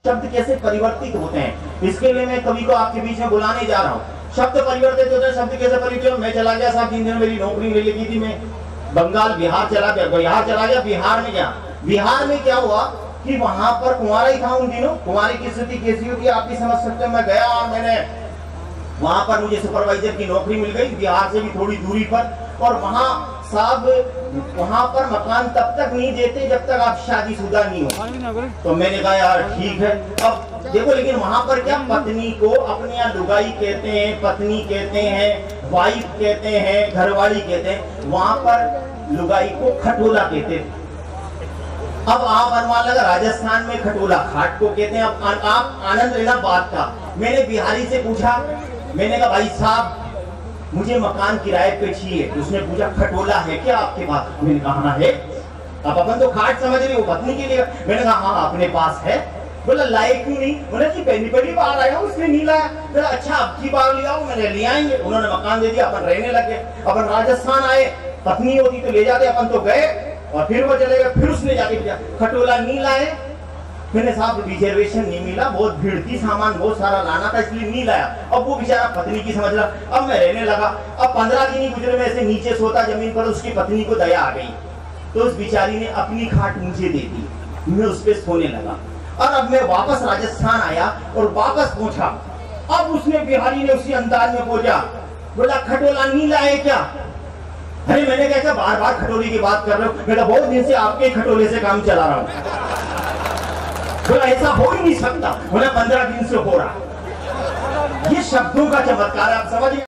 शब्द कैसे परिवर्तित होते हैं, इसके लिए मैं कवि को आपके बीच में बुलाने जा रहा हूँ। शब्द परिवर्तित होते हैं, शब्द कैसे परिवर्तित। मैं चला गया साहब 3 दिन मेरी नौकरी नहीं लगी थी, मैं बंगाल बिहार चला गया। बिहार में गया। बिहार में क्या हुआ कि वहां पर कुंवारा ही था उन दिनों। कुंवारी की स्थिति कैसी होती है आप भी समझ सकते हैं। मैं गया और मैंने वहां पर मुझे सुपरवाइजर की नौकरी मिल गई, बिहार से भी थोड़ी दूरी पर। और वहां साहब वहां पर मकान तब तक नहीं देते जब तक आप शादीशुदा नहीं हो। तो मैंने कहा यार ठीक है। अब देखो लेकिन वहां पर क्या, पत्नी को अपने यहाँ लुगाई कहते हैं, पत्नी कहते हैं, वाइफ कहते हैं, घरवाली कहते हैं। वहां पर लुगाई को खटोला कहते हैं। अब आप अनुमान लगा राजस्थान में खटोला खाट को कहते हैं। अब आप आनंद लेना बात का। मैंने बिहारी से पूछा, मैंने कहा भाई साहब मुझे मकान किराए पे चाहिए। उसने पूछा खटोला है क्या आपके पास? मैंने कहा हाँ है। अब अपन तो खाट समझ रहे हो, पत्नी के लिए। मैंने कहा हाँ अपने पास है। बोला लाए क्यों नहीं? बोला कि पहली बार आया हूँ इसलिए नहीं लाया। बोला अच्छा अब की बार ले आओ, मैंने ले आएंगे। उन्होंने मकान दे दिया, अपन रहने लगे। अपन राजस्थान आए, पत्नी होती तो ले जाते, अपन तो गए और फिर वो चले गए। फिर उसने जाके दिया, खटोला नहीं लाए। मैंने साहब रिजर्वेशन नहीं मिला, बहुत भीड़ थी, सामान बहुत सारा लाना था इसलिए नहीं लाया। अब वो बेचारा पत्नी की समझ रहा। अब मैं रहने लगा। अब 15 दिन ही गुजरे, मैं ऐसे नीचे सोता जमीन पर, उसकी पत्नी को दया आ गई तो उस बेचारी ने अपनी खाट मुझे दे दी। मैं उस पर सोने लगा। और अब मैं वापस राजस्थान आया और वापस पहुंचा। अब उसने बिहारी ने उसी अंदाज में पूछा, बोला खटोला नहीं लाए क्या? अरे मैंने कहा बार बार खटोले की बात कर रहे हो? मैं बहुत दिन से आपके खटोले से काम चला रहा हूं। बोला ऐसा हो ही नहीं सकता। बोला 15 दिन से हो रहा। ये शब्दों का चमत्कार है, आप समझिए।